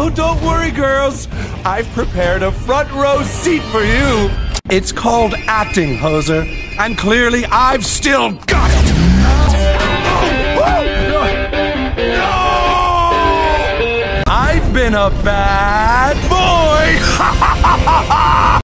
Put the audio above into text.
Oh, don't worry, girls. I've prepared a front row seat for you. It's called acting, Hoser, and clearly I've still got it. No! I've been a bad boy.